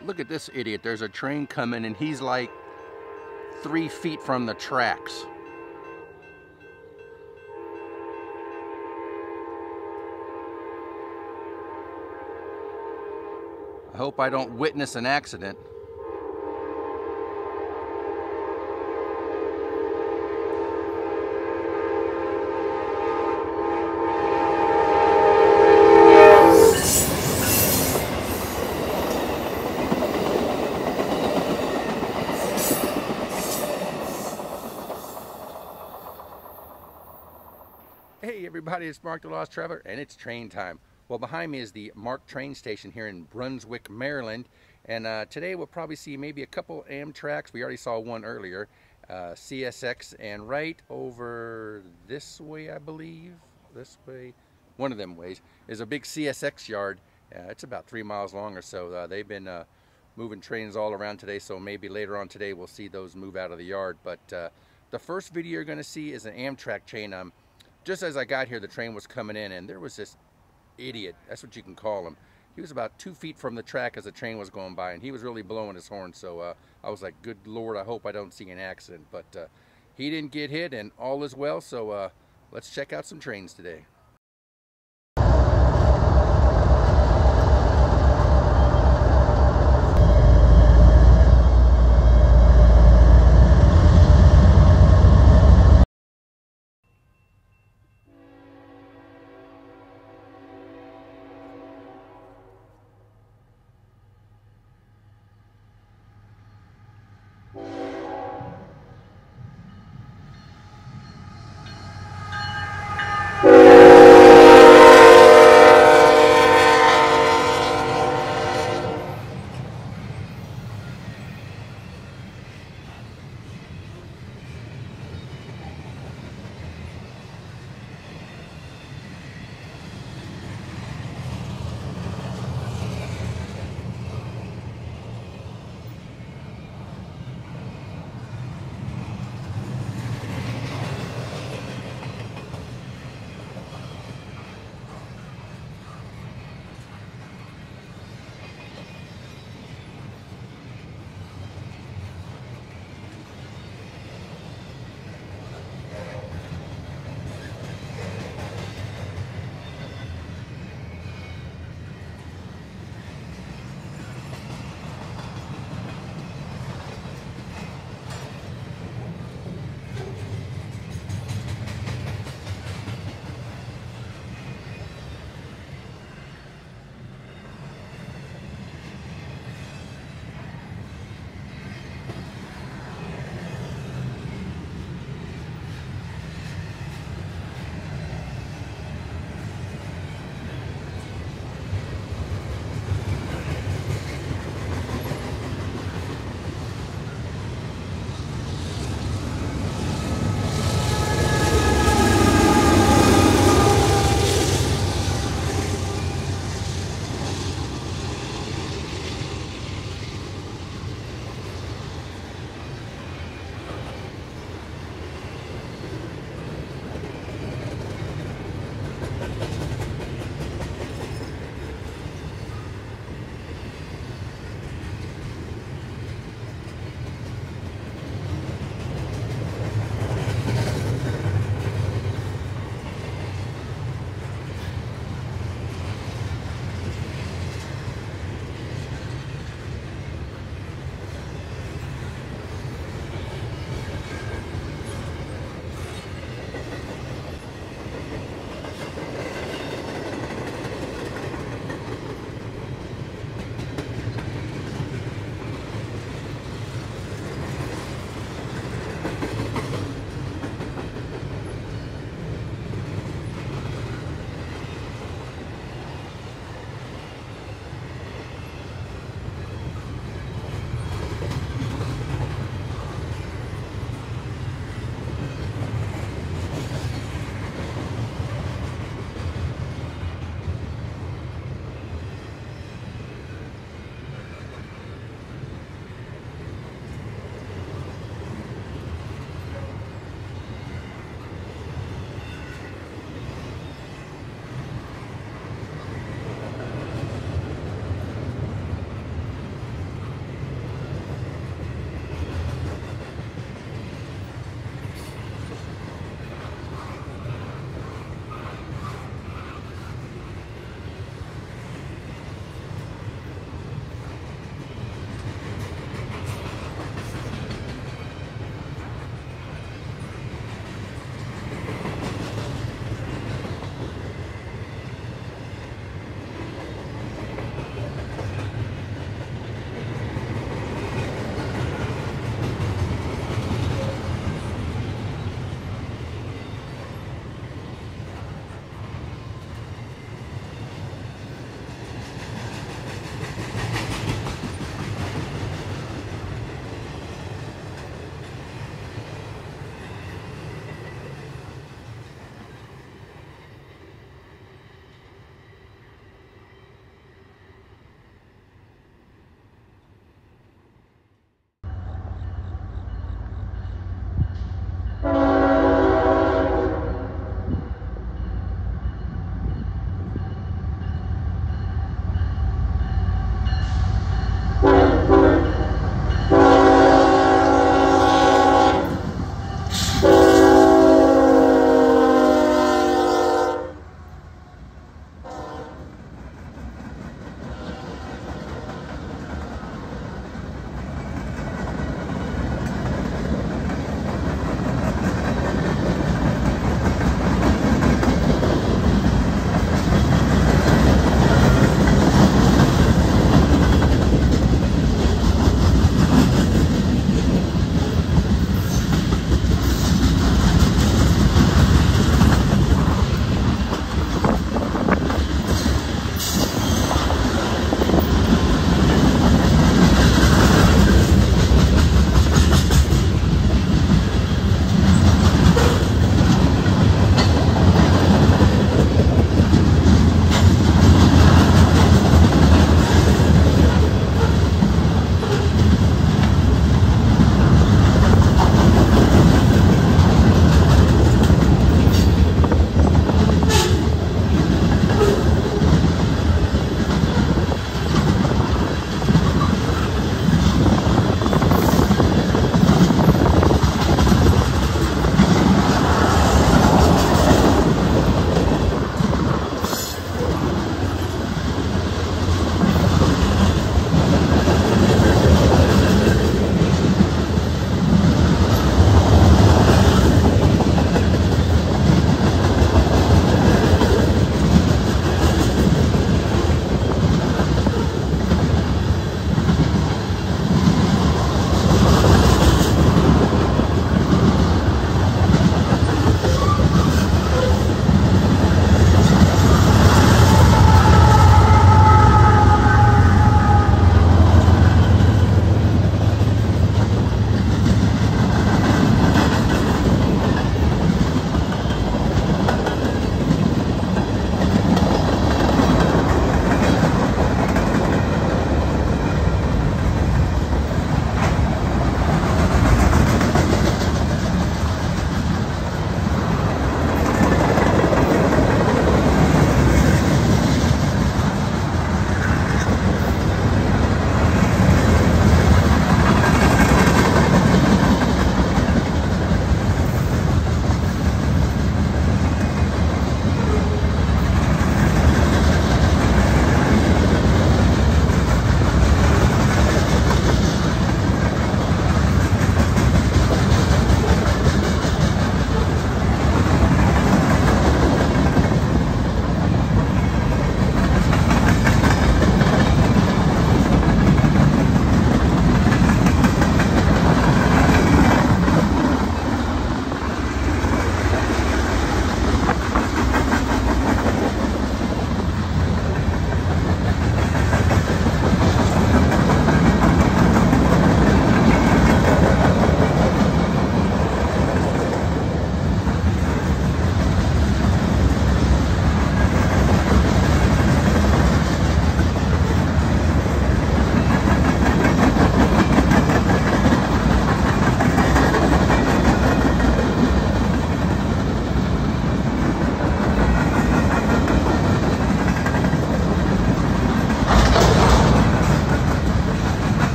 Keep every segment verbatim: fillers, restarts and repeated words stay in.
Look at this idiot. There's a train coming and he's like three feet from the tracks. I hope I don't witness an accident. Hey everybody, it's Mark the Lost Traveler, and it's train time. Well, behind me is the Mark train station here in Brunswick, Maryland, and uh, today we'll probably see maybe a couple Amtraks. We already saw one earlier, uh, C S X, and right over this way, I believe, this way, one of them ways, is a big C S X yard. Uh, it's about three miles long or so. Uh, they've been uh, moving trains all around today, so maybe later on today we'll see those move out of the yard. But uh, the first video you're going to see is an Amtrak train. Um, Just as I got here, the train was coming in, and there was this idiot, that's what you can call him. He was about two feet from the track as the train was going by, and he was really blowing his horn, so uh, I was like, good Lord, I hope I don't see an accident. But uh, he didn't get hit, and all is well, so uh, let's check out some trains today. You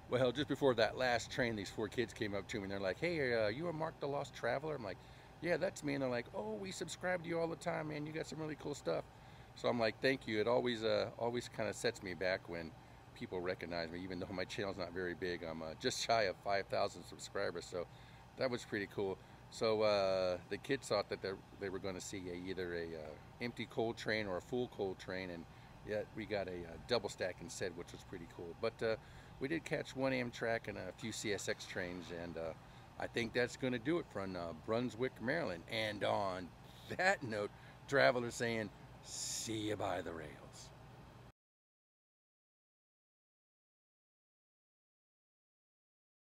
Well, just before that last train, these four kids came up to me and they're like, hey, uh, you are Mark the Lost Traveler? I'm like, yeah, that's me. And they're like, oh, we subscribe to you all the time, man. You got some really cool stuff. So I'm like, thank you. It always uh, always kind of sets me back when people recognize me, even though my channel's not very big. I'm uh, just shy of five thousand subscribers, so that was pretty cool. So uh, the kids thought that they were going to see a, either a uh, empty coal train or a full coal train, and yet we got a, a double stack instead, which was pretty cool. But uh, we did catch one Amtrak and a few C S X trains, and uh, I think that's going to do it from uh, Brunswick, Maryland. And on that note, travelers saying, see you by the rails.